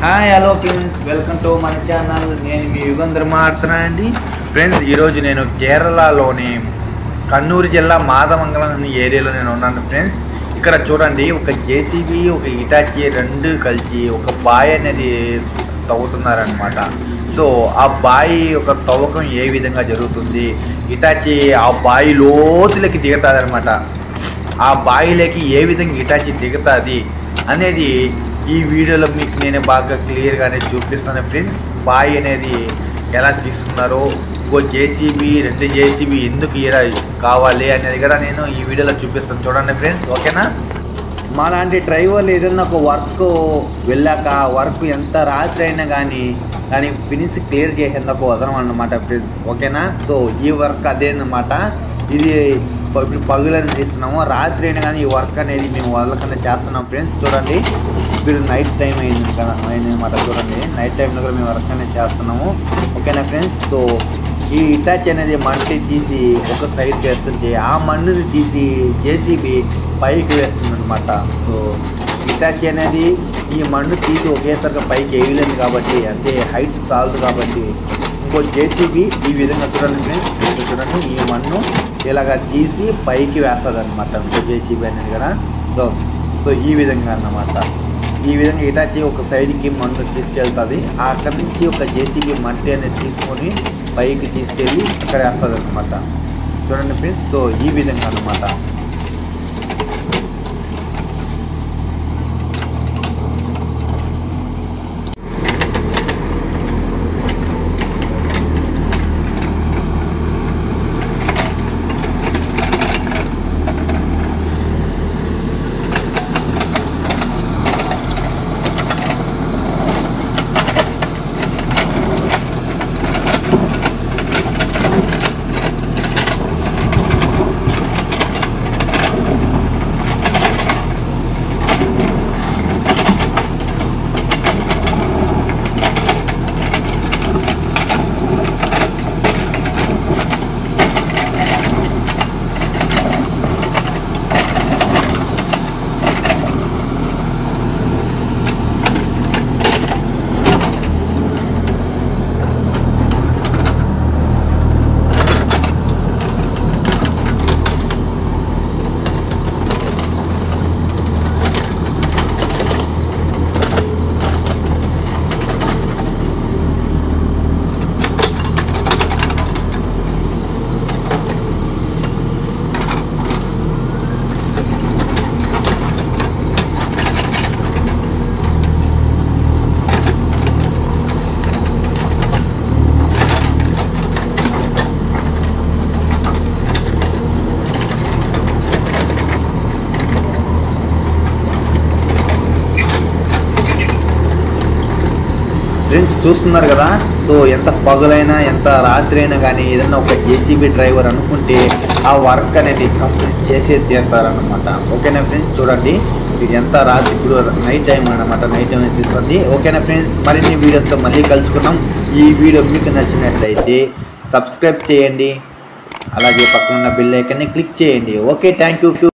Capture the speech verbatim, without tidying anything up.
Hi hello friends, welcome to మన channel. నేను మీ యుగంధర్ మాట్లాడుతున్నానండి. ఫ్రెండ్స్, ఈరోజు నేను కేరళలోని కన్నూరు జిల్లా మాదమంగళం అనే ఏరియాలో నేను ఉన్నాను. ఫ్రెండ్స్, ఇక్కడ చూడండి, ఒక జేసీబీ ఒక ఇటాచి రెండు కలిసి ఒక బాయ్ అనేది తవ్వుతున్నారనమాట. సో ఆ బాయి ఒక తవ్వకం ఏ విధంగా జరుగుతుంది, ఇటాచి ఆ బాయి లోతులకి దిగుతుంది అనమాట. ఆ బాయిలోకి ఏ విధంగా ఇటాచి దిగుతుంది అనేది ఈ వీడియోలో మీకు నేను బాగా క్లియర్గానే చూపిస్తాను. ఫ్రెండ్స్, బాయి అనేది ఎలా తీస్తున్నారో, ఇంకో జేసీబీ రెండు జేసీబీ ఎందుకు ఇలా కావాలి అనేది కూడా నేను ఈ వీడియోలో చూపిస్తాను. చూడండి ఫ్రెండ్స్, ఓకేనా? మా లాంటి డ్రైవర్లు ఏదైనా ఒక వర్క్ వెళ్ళాక వర్క్ ఎంత రాత్రి అయినా కానీ దాన్ని ఫినిష్ క్లియర్ చేసేందుకు వదలం అన్నమాట ఫ్రెండ్స్, ఓకేనా? సో ఈ వర్క్ అదేనమాట. ఇది ఇప్పుడు పగులని తీస్తున్నాము, రాత్రి అయినా కానీ ఈ వర్క్ అనేది మేము వదలకుండా చేస్తున్నాం. ఫ్రెండ్స్ చూడండి, ఇప్పుడు నైట్ టైం అయింది కదా అయిందన్నమాట. చూడండి, నైట్ టైంలో కూడా మేము వర్క్ అనేది చేస్తున్నాము, ఓకేనా ఫ్రెండ్స్? సో ఈ ఇటాచ్ అనేది మట్టి తీసి ఒక సైడ్ వేస్తుంది, ఆ మన్నుని తీసి జేసీబీ పైకి వేస్తుంది అనమాట. సో ఇటాచ్ అనేది ఈ మన్ను తీసి ఒకేసారిగా పైకి వేయలేదు కాబట్టి, అంటే హైట్ చాలదు కాబట్టి ఇంకో జేసీబీ ఈ విధంగా చూడండి ఫ్రెండ్స్, చూడండి ఈ మన్ను ఇలాగా తీసి పైకి వేస్తుంది అనమాట ఇంకో జేసీబీ అనేది కదా. సో సో ఈ విధంగా అన్నమాట. ఈ విధంగా ఇటాచి ఒక సైడ్కి మన్ను తీసుకెళ్తుంది, అక్కడి నుంచి ఒక జేసీబీ మట్టి అనేది తీసుకొని పైకి తీసుకెళ్ళి అక్కడ వేస్తుంది అనమాట. చూడండి ఫ్రెండ్స్, సో ఈ విధంగా అన్నమాట. ఫ్రెండ్స్ చూస్తున్నారు కదా, సో ఎంత పగులైనా ఎంత రాత్రి అయినా కానీ ఏదైనా ఒక జేసీబీ డ్రైవర్ అనుకుంటే ఆ వర్క్ అనేది కంప్లీట్ చేసే తీరుతారనమాట, ఓకేనా ఫ్రెండ్స్? చూడండి, ఇది ఎంత రాత్రి, ఇప్పుడు నైట్ టైం అనమాట, నైట్ టైం తీసుకోండి, ఓకేనా ఫ్రెండ్స్? మరిన్ని వీడియోస్తో మళ్ళీ కలుసుకున్నాం. ఈ వీడియో మీకు నచ్చినట్లయితే సబ్స్క్రైబ్ చేయండి, అలాగే పక్కన ఉన్న బెల్ ఐకాన్ని క్లిక్ చేయండి. Okay, thank you.